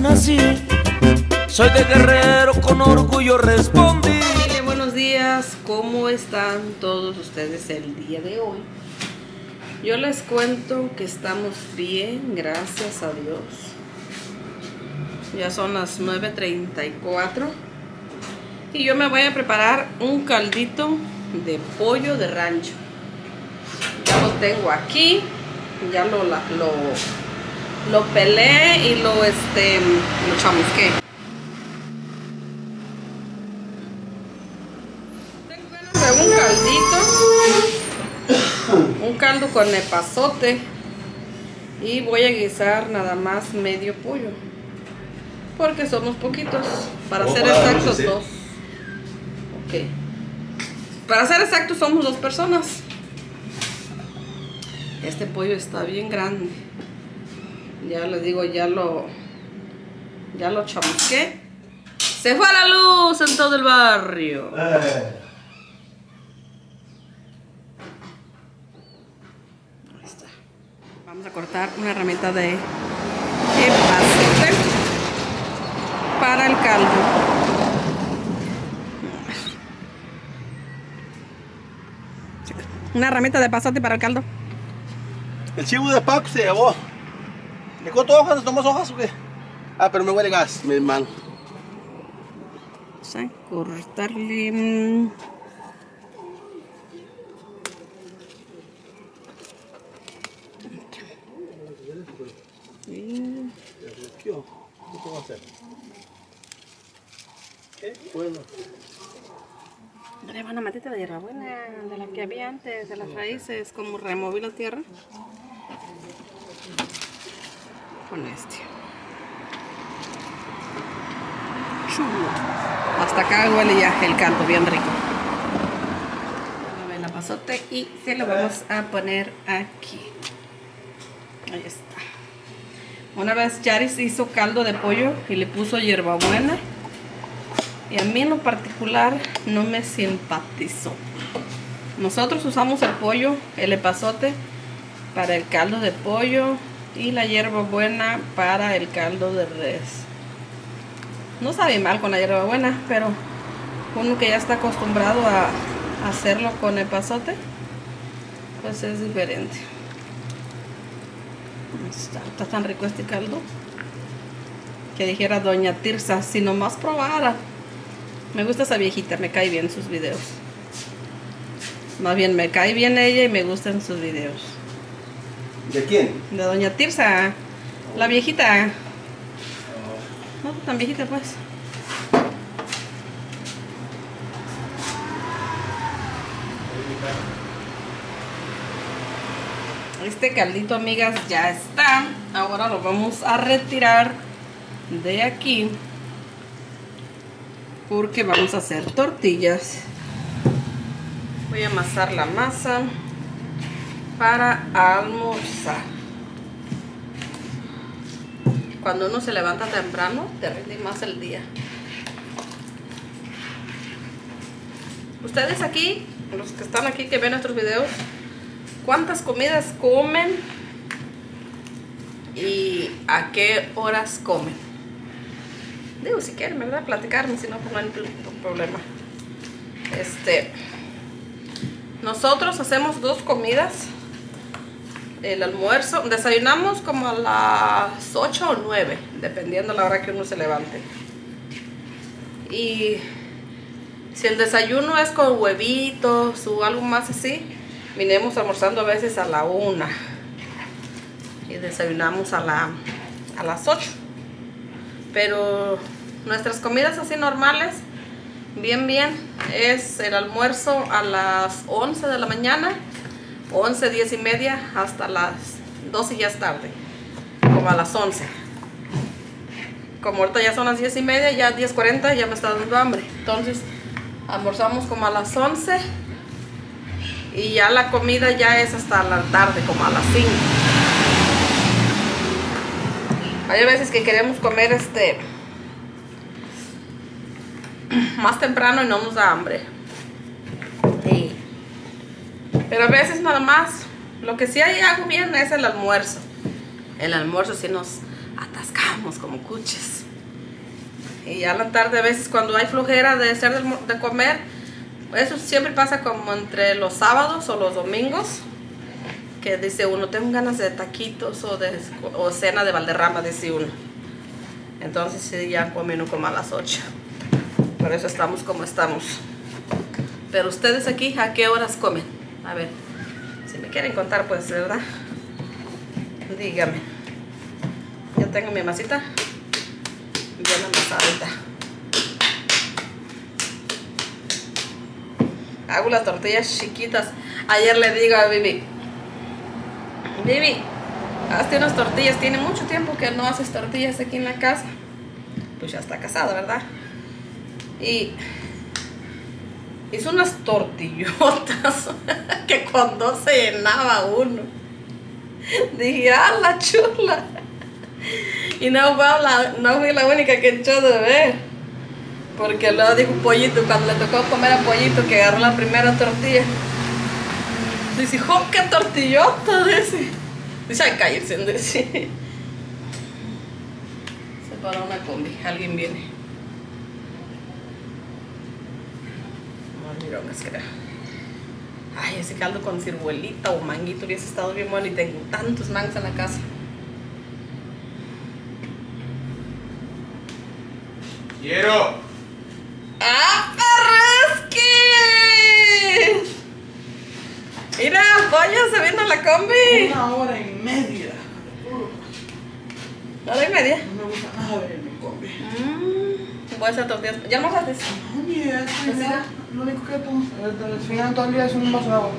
nací. Soy de Guerrero, con orgullo respondí. Familia, buenos días. ¿Cómo están todos ustedes el día de hoy? Yo les cuento que estamos bien, gracias a Dios. Ya son las 9:34 y yo me voy a preparar un caldito de pollo de rancho. Ya lo tengo aquí, ya lo pelé y lo chamusqué. Tengo ganas de un caldo con epazote y voy a guisar nada más medio pollo porque somos poquitos. Para ser exactos, dos. Ok. Para ser exactos, somos 2 personas. Este pollo está bien grande. Ya les digo, ya lo chamusqué. Se fue la luz en todo el barrio. Ahí está. Vamos a cortar una ramita de epazote para el caldo. Una ramita de epazote para el caldo. El chivo de Paco se llevó. ¿Le corto hojas? ¿Tomas hojas o qué? Ah, pero me huele gas, mi hermano. Vamos a cortarle. ¿Qué puedo hacer? ¿Qué? Bueno. Le van a matita de hierbabuena, de la que había antes, de las raíces, como removí la tierra. Con este. Chulo. Hasta acá huele ya el caldo, bien rico. El epazote y se lo vamos a poner aquí. Ahí está. Una vez Yaris hizo caldo de pollo y le puso hierbabuena. Y a mí en lo particular no me simpatizó. Nosotros usamos el pollo, el epazote, para el caldo de pollo y la hierbabuena para el caldo de res. No sabe mal con la hierbabuena, pero uno que ya está acostumbrado a hacerlo con epazote, pues es diferente. Está tan rico este caldo que dijera doña Tirsa, si nomás probara. Me gusta esa viejita, me cae bien sus videos. Más bien me cae bien ella y me gustan sus videos. ¿De quién? De doña Tirsa, la viejita. No tan viejita pues. Este caldito, amigas, ya está. Ahora lo vamos a retirar de aquí porque vamos a hacer tortillas. Voy a amasar la masa para almorzar. Cuando uno se levanta temprano, te rinde más el día. Ustedes aquí, los que están aquí que ven nuestros videos, ¿cuántas comidas comen y a qué horas comen? Digo, si quieren, ¿verdad? Platicarme, si no, pues no hay problema. Nosotros hacemos 2 comidas. El almuerzo, desayunamos como a las 8 o 9, dependiendo la hora que uno se levante. Y si el desayuno es con huevitos o algo más así, vinimos almorzando a veces a la 1 y desayunamos a las 8. Pero nuestras comidas así normales, bien, es el almuerzo a las 11 de la mañana, 11, 10 y media, hasta las 12 ya es tarde, como a las 11. Como ahorita ya son las 10 y media, ya 10:40, ya me está dando hambre. Entonces almorzamos como a las 11 y ya la comida ya es hasta la tarde, como a las 5. Hay veces que queremos comer más temprano y no nos da hambre. Sí. Pero a veces nada más. Lo que sí hago bien es el almuerzo. El almuerzo sí nos atascamos como cuches. Y ya a la tarde, a veces cuando hay flojera de hacer de comer, eso siempre pasa como entre los sábados o los domingos, que dice uno, tengo ganas de taquitos o cena de Valderrama, dice uno. Entonces sí, ya come uno como a las 8. Por eso estamos como estamos. Pero ustedes aquí, ¿a qué horas comen? A ver, si me quieren contar, pues, ¿verdad? Dígame. Ya tengo mi masita bien amasadita. Hago las tortillas chiquitas. Ayer le digo a Bibi, hazte unas tortillas. Tiene mucho tiempo que no haces tortillas aquí en la casa. Pues ya está casada, ¿verdad? Y hizo unas tortillotas que cuando se llenaba uno, dije, ¡ah, la chula! Y no fui la única que echó de ver, porque luego dijo Pollito, cuando le tocó comer a Pollito, que agarró la primera tortilla, dice, ¡oh, qué tortillota! Dice, ay, cállense, dice. Se paró una combi, alguien viene. Mirones, creo. Ay, ese caldo con ciruelita o manguito hubiese estado bien bueno, y tengo tantos mangos en la casa. ¡Quiero! ¡Ah, Parraski! Mira, pollo, se viene a la combi. 1 hora y media. ¿Hora y media? No me gusta nada ver mi combi. Voy a hacer tortillas. ¿Ya no haces? No, ni eso, ni nada. Lo único que tomo al final todo el día es un vaso de agua.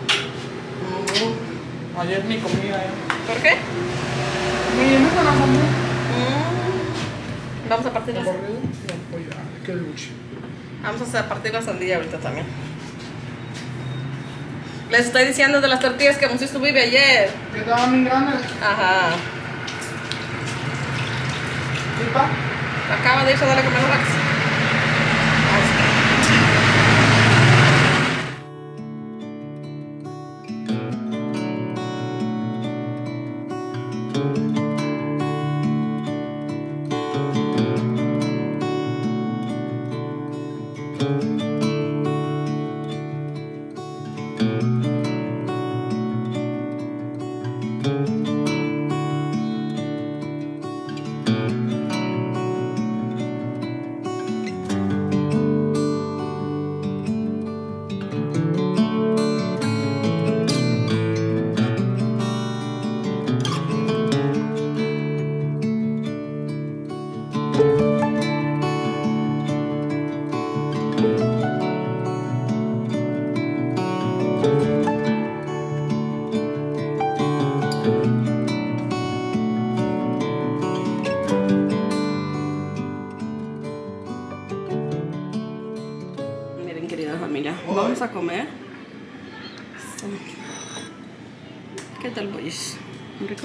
Ayer ni comía ya. ¿Por qué? Ni me con la sandía. Vamos a partir la sandía. Corrido, no, pues ya, qué lucha. Vamos a partir la sandía ahorita también. Les estoy diciendo de las tortillas que pusiste tu Bibi ayer. Que estaban bien grandes. Ajá. ¿Sí, pa? Acaba de irse a darle a comer a Rax. Ahí está. Vamos a comer. ¿Qué tal, boys? ¿Un rico?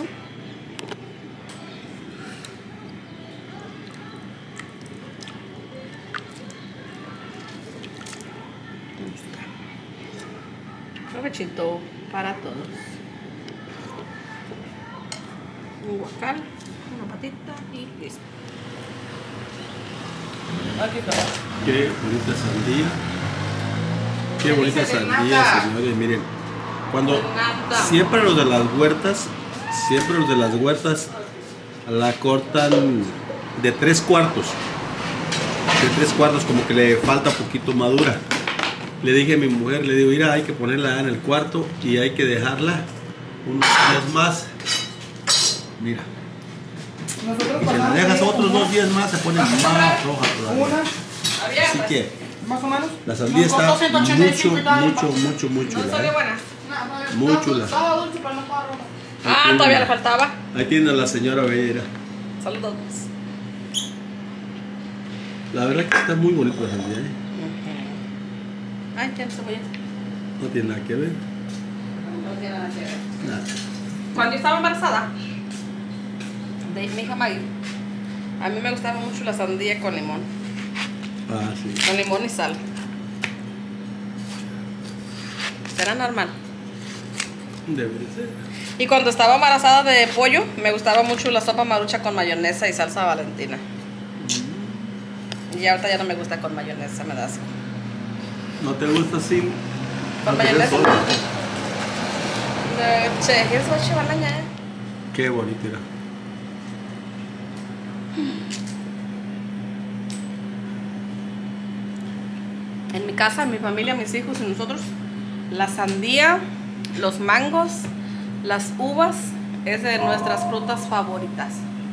Ahí está. Provechito para todos. Un guacal, una patita y listo. Aquí está. Qué bonita sandía. Qué bonita sandía, señores. Miren, cuando siempre los de las huertas la cortan de 3/4. De 3/4, como que le falta poquito madura. Le dije a mi mujer, le digo, mira, hay que ponerla en el cuarto y hay que dejarla unos días más. Mira. Nosotros Y si la dejas otros 2 días más, se pone más roja todavía. Una, Así que más o menos. la sandía está mucho chula. ¿No salió buena? Muy chula. Estaba dulce, pero no estaba roja. Ah, todavía le faltaba. Ahí tiene a la señora Bella. Saludos. La verdad que está muy bonita la sandía, ¿eh? Ay, ¿qué cebolla? No tiene nada que ver. No tiene nada que ver. Nada. Cuando yo estaba embarazada de mi hija Maggie, a mí me gustaba mucho la sandía con limón. Ah, sí. Con limón y sal. ¿Será normal? Debe de ser. Y cuando estaba embarazada de pollo, me gustaba mucho la sopa marucha con mayonesa y salsa valentina. Y ahorita ya no me gusta con mayonesa, me da asco. ¿No te gusta así? ¿Con mayonesa? Che, eso es chivalanya. Qué bonito era. En mi casa, en mi familia, mis hijos y nosotros, la sandía, los mangos, las uvas es de nuestras frutas favoritas.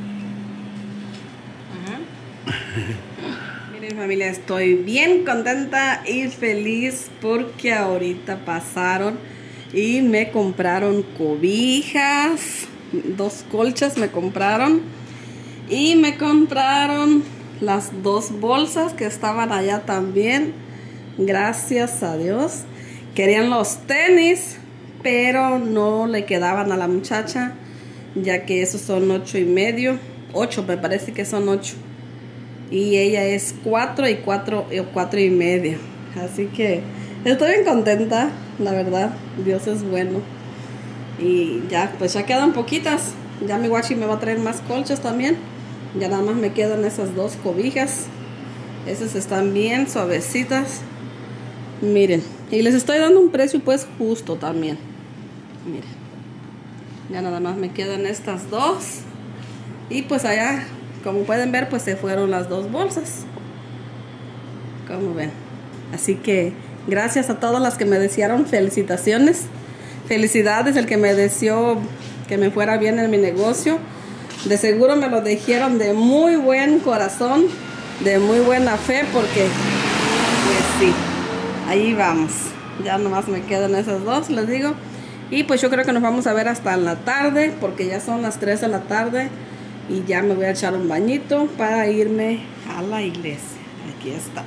Miren, familia, estoy bien contenta y feliz porque ahorita pasaron y me compraron cobijas, 2 colchas me compraron y me compraron las 2 bolsas que estaban allá también. Gracias a Dios. Querían los tenis, pero no le quedaban a la muchacha, ya que esos son 8.5, 8 me parece que son 8. Y ella es 4 y 4.5. Así que estoy bien contenta, la verdad. Dios es bueno. Y ya, pues ya quedan poquitas. Ya mi guachi me va a traer más colchas también. Ya nada más me quedan esas 2 cobijas. Esas están bien suavecitas. Miren, y les estoy dando un precio pues justo también. Miren, ya nada más me quedan estas 2. Y pues allá, como pueden ver, pues se fueron las 2 bolsas. Como ven. Así que gracias a todas las que me desearon felicitaciones. Felicidades, el que me deseó que me fuera bien en mi negocio. De seguro me lo dijeron de muy buen corazón, de muy buena fe, porque pues sí. Ahí vamos. Ya nomás me quedan esas 2, les digo. Y pues yo creo que nos vamos a ver hasta en la tarde, porque ya son las 3 de la tarde. Y ya me voy a echar un bañito para irme a la iglesia. Aquí está.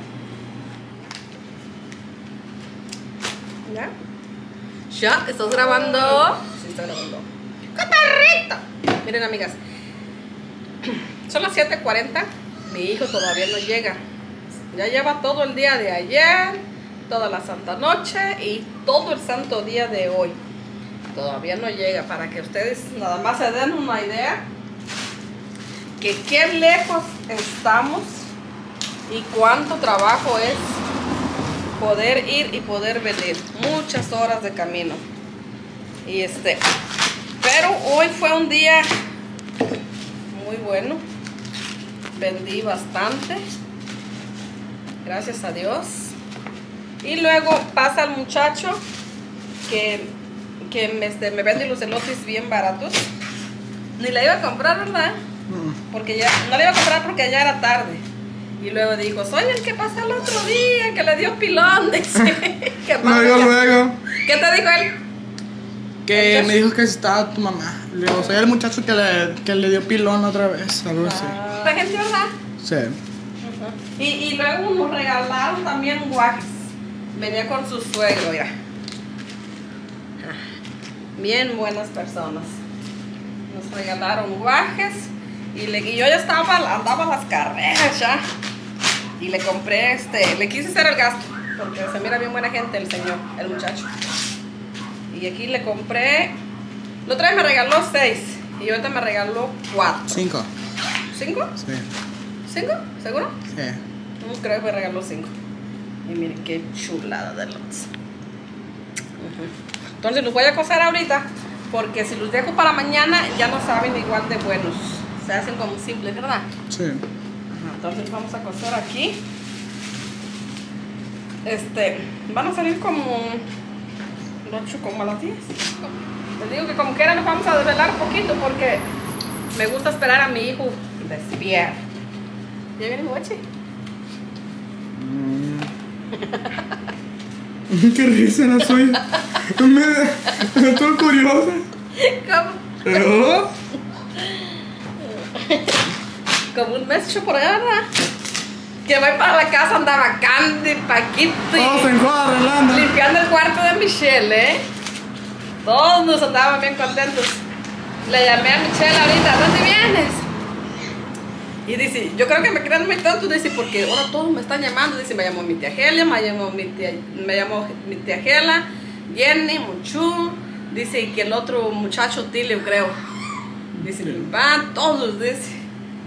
¿Ya? ¿Ya? ¿Estás grabando? Sí, estoy grabando. ¡Catarrita! Miren, amigas. Son las 7:40. Mi hijo todavía no llega. Ya lleva todo el día de ayer, toda la santa noche y todo el santo día de hoy. Todavía no llega, para que ustedes nada más se den una idea que qué lejos estamos y cuánto trabajo es poder ir y poder venir. Muchas horas de camino. Y pero hoy fue un día muy bueno. Vendí bastante, gracias a Dios. Y luego pasa el muchacho que me vende los elotes bien baratos. Ni le iba a comprar, ¿verdad? Porque ya no le iba a comprar porque ya era tarde. Y luego dijo, soy el que pasó el otro día, que le dio pilón. Dice, No, yo luego. ¿Qué te dijo él? Que me dijo que estaba tu mamá. Le digo, soy el muchacho que le dio pilón otra vez, algo así. La gente, ¿verdad? Sí. Y luego nos regalaron también guajes. Venía con su suegro, mira. Bien buenas personas. Nos regalaron guajes. Y yo ya andaba a las carreras ya. Y le compré le quise hacer el gasto. Porque se mira bien buena gente el señor, el muchacho. Y aquí le compré. La otra vez me regaló 6. Y ahorita me regaló 4. 5. ¿5? Sí. ¿5? ¿Seguro? Sí. No, creo que me regaló 5. Y miren qué chulada de lotes. Entonces los voy a cocer ahorita, porque si los dejo para mañana ya no saben igual de buenos. Se hacen como simples, ¿verdad? Sí. Entonces vamos a cocer aquí. Van a salir como 8, como a las 10. Les digo que como quiera nos vamos a desvelar un poquito, porque me gusta esperar a mi hijo despierto. ¿Ya viene mi guachi? Qué risa la suya. Me estoy curiosa. ¿Cómo? ¿Pero? Como un mes hecho por allá, ¿verdad? Que voy para la casa, andaba Candy, Paquito Todos se enjuagan arreglando. limpiando el cuarto de Michelle, ¿eh? Todos nos andaban bien contentos. Le llamé a Michelle ahorita, ¿dónde vienes? Y dice, yo creo que me crean muy tonto, dice, porque ahora todos me están llamando. Dice, me llamó mi tía Helia, me llamó mi tía Gela, Jenny, Muchu, Dice que el otro muchacho Tilio, creo. Dice, van todos, dice.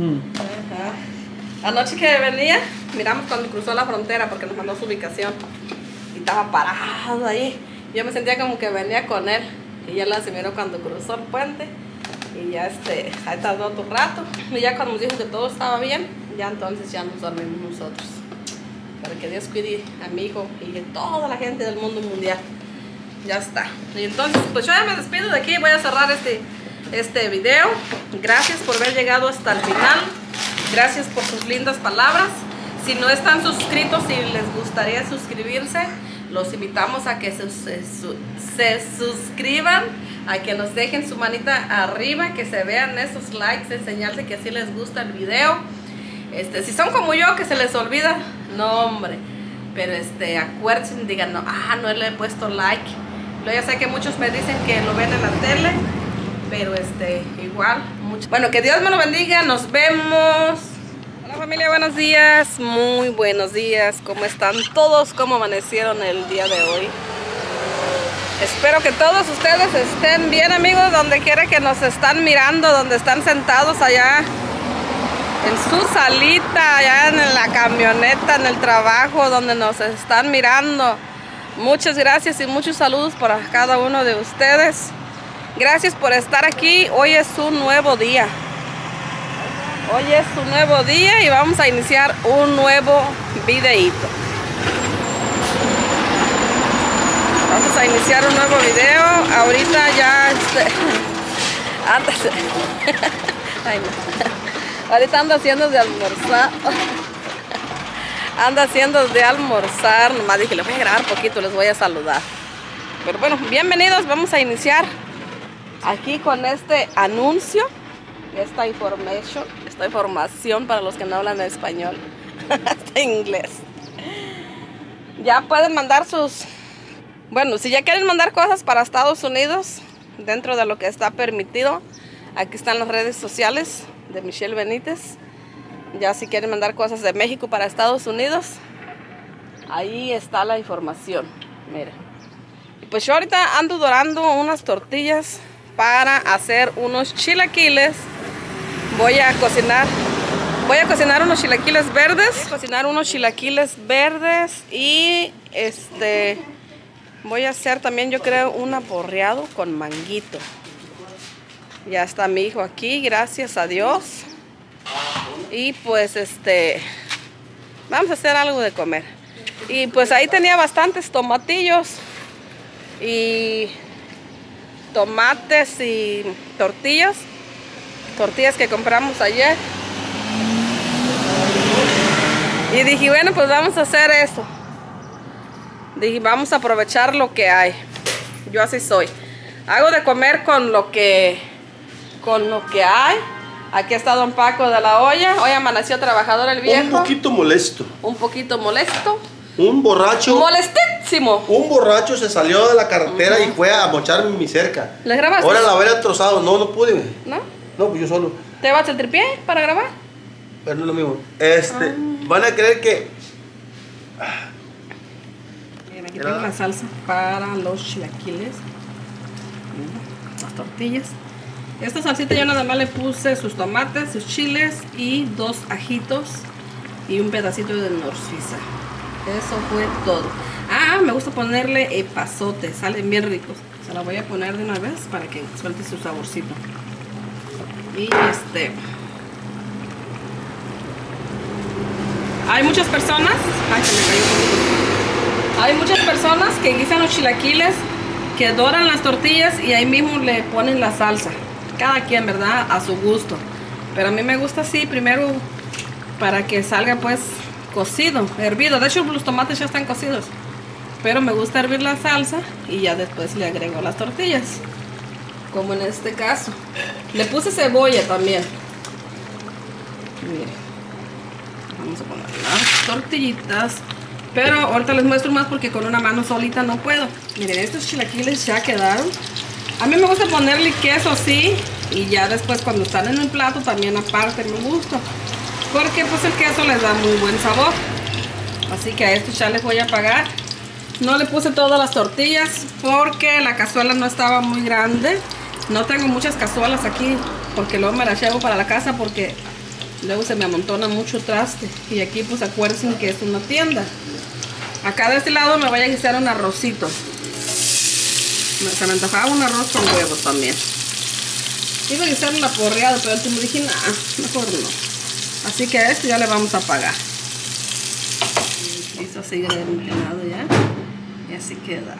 Ajá. Anoche que venía, miramos cuando cruzó la frontera porque nos mandó su ubicación. Y estaba parado ahí. Yo me sentía como que venía con él. Y ya la se miró cuando cruzó el puente. Y ya ahí tardó otro rato. Y ya cuando nos dijo que todo estaba bien, ya entonces ya nos dormimos nosotros. Para que Dios cuide a mi hijo y a toda la gente del mundo mundial. Ya está. Y entonces, pues yo ya me despido de aquí. Voy a cerrar este video. Gracias por haber llegado hasta el final. Gracias por sus lindas palabras. Si no están suscritos y les gustaría suscribirse, los invitamos a que se suscriban, a que nos dejen su manita arriba, que se vean esos likes en señal de que así les gusta el video. Si son como yo, que se les olvida, no hombre, pero acuérdense, digan, no le he puesto like. Yo ya sé que muchos me dicen que lo ven en la tele, pero igual, bueno, que Dios me lo bendiga, nos vemos. Hola familia, buenos días, muy buenos días. ¿Cómo están todos? ¿Cómo amanecieron el día de hoy? Espero que todos ustedes estén bien, amigos, donde quiera que nos están mirando, donde están sentados allá en su salita, allá en la camioneta, en el trabajo, donde nos están mirando. Muchas gracias y muchos saludos para cada uno de ustedes. Gracias por estar aquí. Hoy es un nuevo día. Hoy es un nuevo día y vamos a iniciar un nuevo videíto. Vamos a iniciar un nuevo video. Ahorita ya Ay, no. Ahorita ando haciendo de almorzar. Ando haciendo de almorzar. Nomás dije, les voy a grabar poquito, les voy a saludar. Pero bueno, bienvenidos. Vamos a iniciar aquí con este anuncio. Esta información para los que no hablan español, hasta inglés. Ya pueden mandar bueno, si ya quieren mandar cosas para Estados Unidos, dentro de lo que está permitido, aquí están las redes sociales de Michelle Benítez. Ya si quieren mandar cosas de México para Estados Unidos, ahí está la información. Miren. Pues yo ahorita ando dorando unas tortillas para hacer unos chilaquiles. Voy a cocinar unos chilaquiles verdes. Y voy a hacer también, yo creo, un aporreado con manguito. Ya está mi hijo aquí, gracias a Dios. Y pues vamos a hacer algo de comer. Y pues ahí tenía bastantes tomatillos y tomates y tortillas que compramos ayer. Y dije, bueno, pues vamos a hacer eso. Dije, vamos a aprovechar lo que hay. Yo así soy. Hago de comer con lo que hay. Aquí está Don Paco de la olla. Hoy amaneció trabajador el viejo. Un poquito molesto. Un poquito molesto. Un borracho. Molestísimo. Un borracho se salió de la carretera y fue a mochar mi cerca. ¿Le grabaste? Ahora la hubiera trozado. No pude. ¿No? No, pues yo solo. ¿Te vas el tripié para grabar? Pero no es lo mismo. Van a creer que... Miren, aquí tengo la salsa para los chilaquiles. Las tortillas. Esta salsita yo nada más le puse sus tomates, sus chiles y 2 ajitos y un pedacito de nor suiza. Eso fue todo. Me gusta ponerle epazote, salen bien ricos. Se la voy a poner de una vez para que suelte su saborcito. Y hay muchas personas. Hay muchas personas que guisan los chilaquiles, que doran las tortillas y ahí mismo le ponen la salsa. Cada quien, ¿verdad? A su gusto. Pero a mí me gusta así, primero para que salga pues cocido, hervido. De hecho los tomates ya están cocidos, pero me gusta hervir la salsa y ya después le agrego las tortillas, como en este caso. Le puse cebolla también. Miren, vamos a poner las tortillitas, pero ahorita les muestro más porque con una mano solita no puedo. Miren, estos chilaquiles ya quedaron. A mí me gusta ponerle queso así y ya después cuando están en un plato también aparte me gusta, porque pues el queso les da muy buen sabor. Así que a estos ya les voy a pagar No le puse todas las tortillas porque la cazuela no estaba muy grande. No tengo muchas cazuelas aquí porque luego me las llevo para la casa porque luego se me amontona mucho traste. Y aquí pues acuérdense que es una tienda. Acá de este lado me voy a guisar un arrocito. Se me antojaba un arroz con huevos también. Iba a guisar una porreada, pero al último dije, nah, mejor no. Así que a esto ya le vamos a pagar. Listo, así gratinado ya. Y así queda.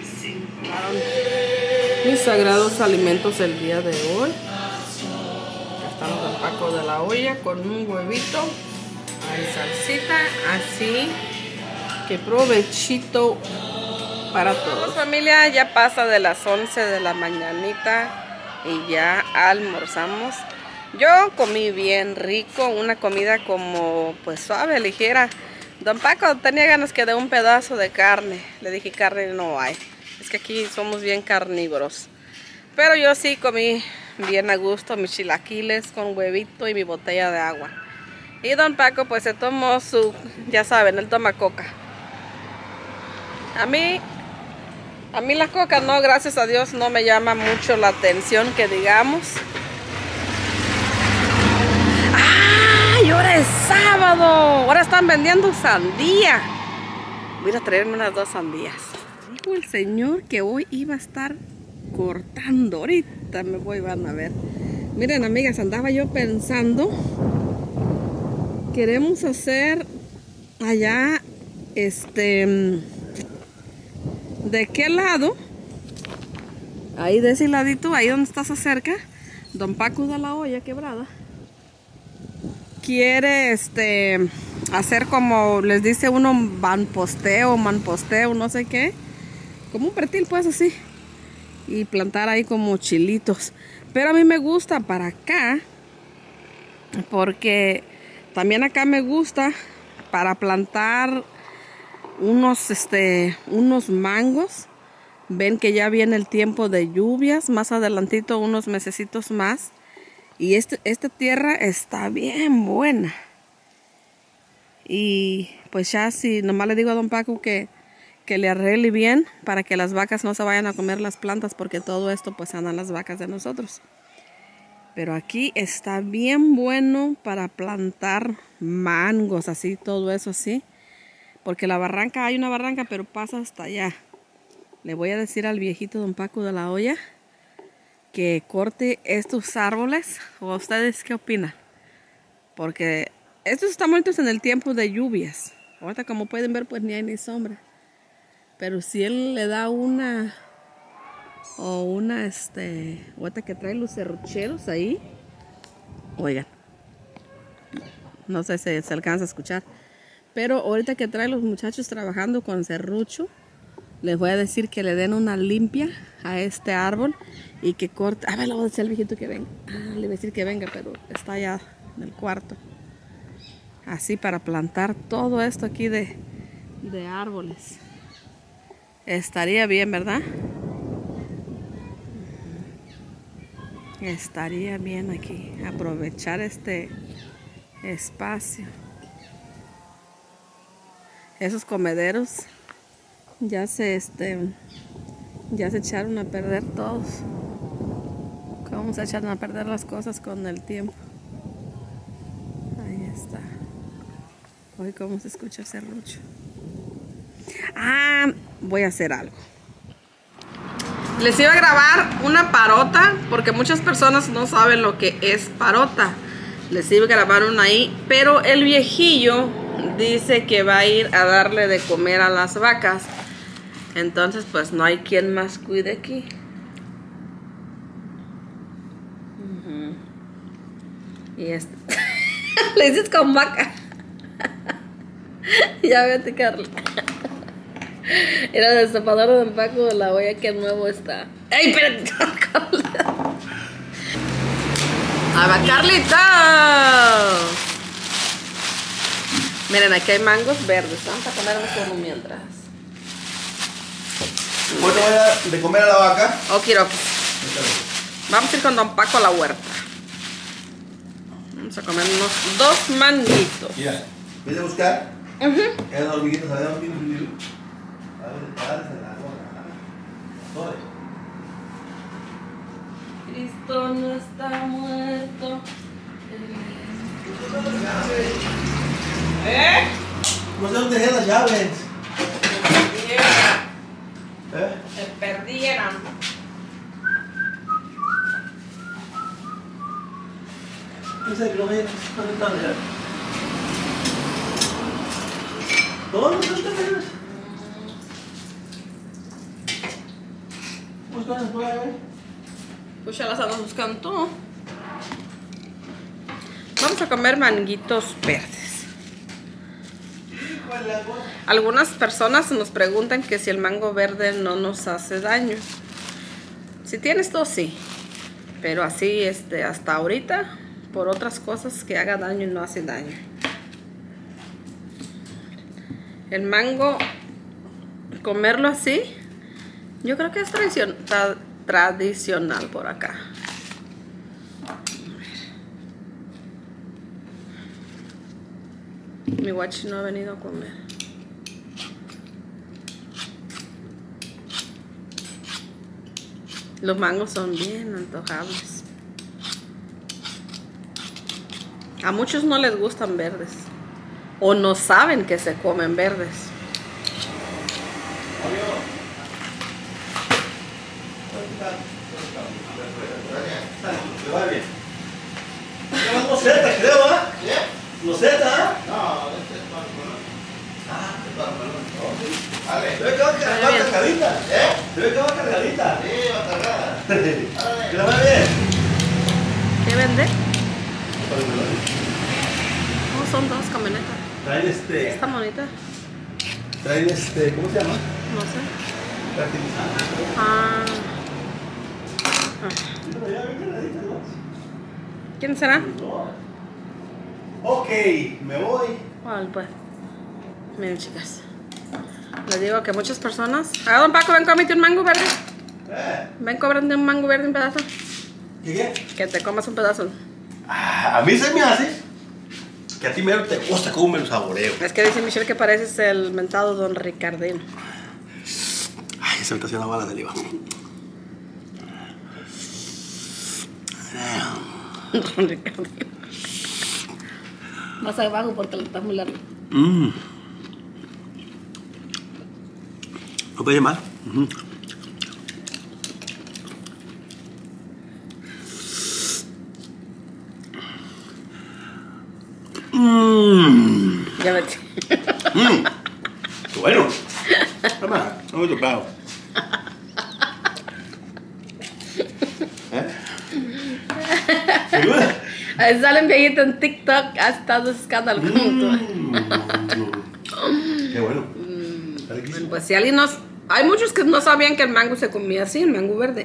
Mis sagrados alimentos el día de hoy. Ya estamos al paco de la olla con un huevito. Hay salsita, así que provechito para todos. Familia, ya pasa de las 11 de la mañanita y ya almorzamos. Yo comí bien rico, una comida como pues suave, ligera. Don Paco tenía ganas que de un pedazo de carne. Le dije, carne no hay. Es que aquí somos bien carnívoros. Pero yo sí comí bien a gusto mis chilaquiles con huevito y mi botella de agua. Y Don Paco pues se tomó su, ya saben, él toma coca. A mí la coca no, gracias a Dios, no me llama mucho la atención que digamos. ¡Ay, ahora es sábado! Ahora están vendiendo sandía. Voy a traerme unas 2 sandías. Dijo el señor que hoy iba a estar cortando. Ahorita me van a ver. Miren, amigas, andaba yo pensando. Queremos hacer allá, ¿de qué lado? Ahí de ese ladito, ahí donde está cerca, Don Paco de la olla quebrada. Quiere hacer como les dice uno, manposteo, no sé qué. Como un pretil pues así. Y plantar ahí como chilitos. Pero a mí me gusta para acá. Porque también acá me gusta para plantar unos mangos. Ven que ya viene el tiempo de lluvias. Más adelantito, unos mesecitos más. Y esta tierra está bien buena. Y pues ya si nomás le digo a Don Paco que le arregle bien para que las vacas no se vayan a comer las plantas, porque todo esto pues andan las vacas de nosotros. Pero aquí está bien bueno para plantar mangos, así, todo eso así. Porque la barranca, hay una barranca, pero pasa hasta allá. Le voy a decir al viejito Don Paco de la olla que corte estos árboles. ¿O ustedes qué opinan? Porque estos están muertos en el tiempo de lluvias. Ahorita como pueden ver pues ni hay ni sombra. Pero si él le da una ahorita que trae los serrucheros ahí. Oigan. No sé si se alcanza a escuchar. Pero ahorita que trae los muchachos trabajando con serrucho, les voy a decir que le den una limpia a este árbol y que corte. A ver, le voy a decir al viejito que venga. Le voy a decir que venga, pero está allá en el cuarto. Así para plantar todo esto aquí de árboles. Estaría bien, ¿verdad? Estaría bien aquí. Aprovechar este espacio. Esos comederos ya se echaron a perder todos. ¿Cómo se echan a perder las cosas con el tiempo? Ahí está. Hoy cómo se escucha el serrucho. Voy a hacer algo. Les iba a grabar una parota, porque muchas personas no saben lo que es parota. Les iba a grabar una ahí, pero el viejillo dice que va a ir a darle de comer a las vacas. Entonces pues no hay quien más cuide aquí. Y le dices con vaca. Ya vete, Carla. Era el destapador de Don Paco de la olla, que nuevo está. ¡Ey, espérate! ¡Ahí va Carlita! Miren, aquí hay mangos verdes. Vamos a comernos uno mientras. ¿Cuánto voy a dar de comer a la vaca? Okiroki. Vamos a ir con Don Paco a la huerta. Vamos a comer unos 2 manguitos. Mira, ¿vienes a buscar? Eran hormiguitas, ¿sabes? Cristo no está muerto. ¿Eh? No sé dónde dejé las llaves. Se perdieron. No sé, no me ¿dónde están ya? ¿Dónde están las llaves? ¿Buscan las llaves? Pues ya las andas buscando tú. Vamos a comer manguitos verdes. Algunas personas nos preguntan que si el mango verde no nos hace daño. Si tienes tos, sí. Pero así, hasta ahorita, por otras cosas que haga daño, no hace daño. El mango, comerlo así, yo creo que es tradicional por acá. Mi guachi no ha venido a comer. Los mangos son bien antojables. A muchos no les gustan verdes. O no saben que se comen verdes. ¿Le va bien? Llevas loseta, creo, ¿ah? ¿Qué? ¿Loseta, ah? No, este es para el color. Ah, Es para el color. Vale. se ve que va cargadita. Se ve que va cargadita. Sí, va cargada. ¿Que le va bien? ¿Qué vende? No, son dos camionetas. Traen Está bonita. traen ¿cómo se llama? No sé. Fertilizante. Ah. Pero ya ven cargadita, ¿no? ¿Quién será? Ok, me voy. ¿Cuál, pues? Miren, chicas. Les digo que muchas personas... Ah, don Paco, ven, cómete un mango verde. Ven, cómete un mango verde, un pedazo. ¿Qué? Que te comas un pedazo. Ah, a mí se me hace que a ti mero te gusta cómo me lo saboreo. Es que dice Michelle que pareces el mentado don Ricardino. Ay, se me está haciendo bala de saliva. Don Ricardino. Más abajo porque lo estás muy largo. No puede llamar. Ya vete. Qué bueno. Toma, no me he tocado. ¿Segura? Salen viejitos en TikTok. Ha estado escándalo como tú. Qué bueno. Bueno, pues si alguien nos... Hay muchos que no sabían que el mango se comía así, el mango verde.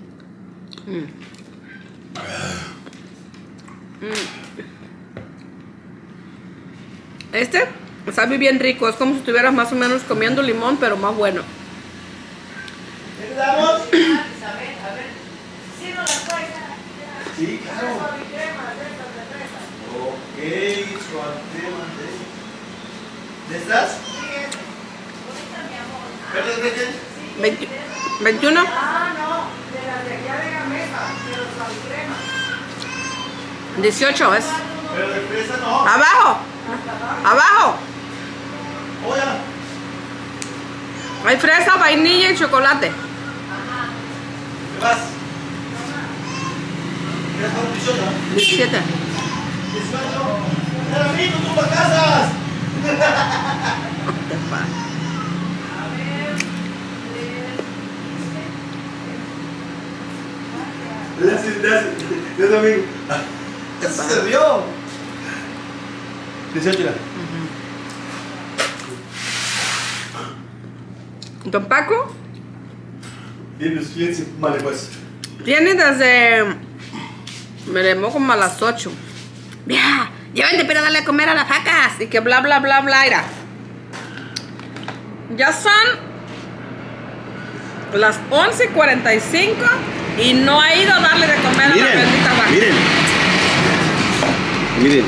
Sabe bien rico, es como si estuvieras más o menos comiendo limón, pero más bueno. ¿Qué le damos? Sí, claro. Ok, suavema de estas. ¿Verde, 21. Ah, no, de las de aquí a de Gamesa, de los suavicremas. 18 es. Pero de fresa no. Abajo. Abajo. Oye. Hay fresa, vainilla y chocolate. ¿Qué vas? ¿Qué es con 18? 17. 18. ¡Era rico, tú para casas! Te pasa. Gracias, amigo. Eso se dio. 18 ya. Don Paco Tienes ciencia. Vale, pues. tiene desde... Me llamó como a las 8. Vieja, ya vente para darle a comer a las vacas. Y que bla, bla, bla, bla, era. Ya son las 11:45 y no ha ido a darle de comer a la bendita vaca. Miren.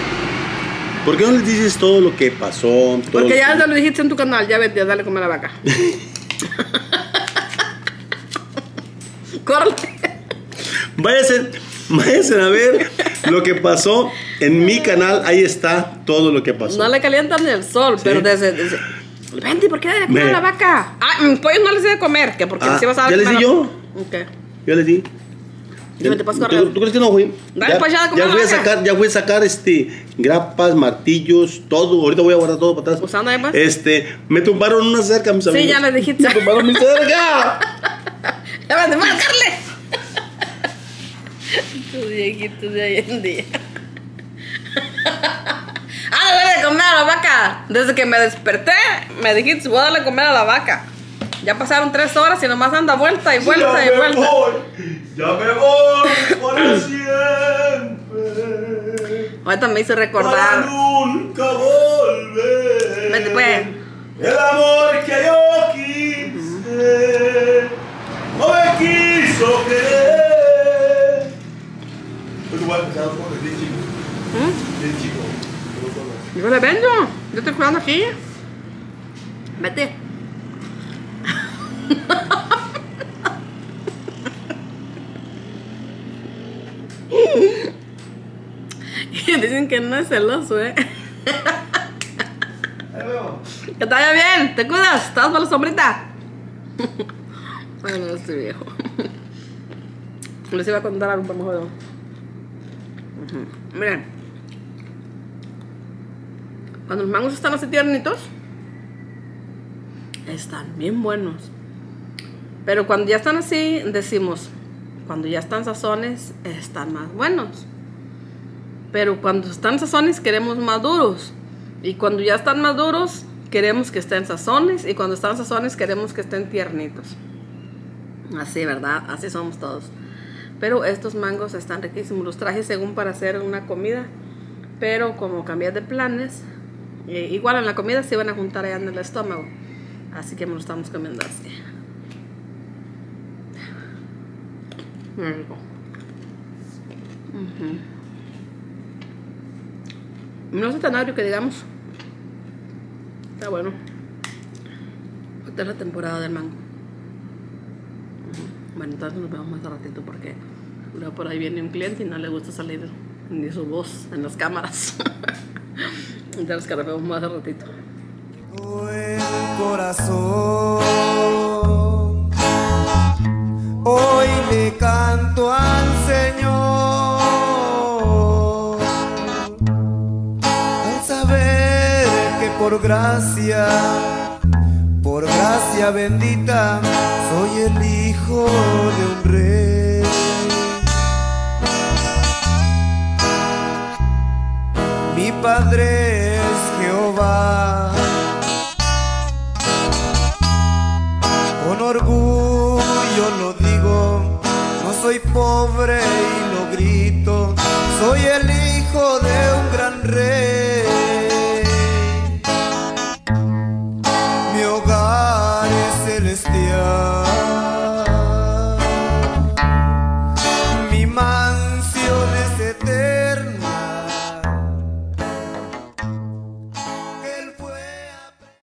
¿Por qué no les dices todo lo que pasó? Porque ya lo dijiste en tu canal, ya vete a darle a comer a la vaca. Córrele. Váyanse a ver lo que pasó en mi canal. Ahí está todo lo que pasó. No le calientan ni el sol, Sí. pero desde... Vente, ¿por qué le comer a la vaca? Ah, pollos no les di de comer, que porque les ibas a dar. ¿Ya les di yo? Ok. Ya les di. Dime, ¿te puedes correr? ¿Tú crees que no, güey? Dale, pues, ya, ya come voy a la vaca. sacar, grapas, martillos, todo. Ahorita voy a guardar todo para atrás. Pues anda ahí, pues. Me tumbaron una cerca, mis amigos. Sí, ya les dijiste. Me tumbaron mi cerca. ¡Ya vas a marcarle! Tus viejitos de hoy en día. Ah, le voy a comer a la vaca. Desde que me desperté, me dijiste, voy a darle a comer a la vaca. Ya pasaron 3 horas y nomás anda vuelta y vuelta y vuelta. Ya me voy para siempre. Ahorita me hizo Para recordar. nunca volver. Vete, pues. El amor que yo quise no me quiso querer. Pues voy a empezar a poner bien chico. Bien chico. Yo le vendo. Yo estoy jugando aquí. Vete. Y dicen que no es celoso, ¿eh? Que te vaya bien, te cuidas, estás para la sombrita. Ay, no, este viejo. Les iba a contar algo mejor. Miren, cuando los mangos están así tiernitos, están bien buenos. Pero cuando ya están así, decimos, cuando ya están sazones, están más buenos. Pero cuando están sazones, queremos maduros. Y cuando ya están maduros, queremos que estén sazones. Y cuando están sazones, queremos que estén tiernitos. Así, ¿verdad? Así somos todos. Pero estos mangos están riquísimos. Los traje según para hacer una comida. Pero como cambié de planes, igual en la comida se iban a juntar allá en el estómago. Así que me lo estamos comiendo así. Muy rico. No es tan agrio que digamos. Está bueno. Esta es la temporada del mango. Bueno, entonces nos vemos más a ratito porque luego por ahí viene un cliente y no le gusta salir ni su voz en las cámaras. Entonces que nos vemos más a ratito. El corazón hoy le canto al Señor al saber que por gracia bendita soy el hijo de un rey. Mi padre es Jehová. Con orgullo lo digo, no soy pobre y lo grito, soy el hijo de un gran rey.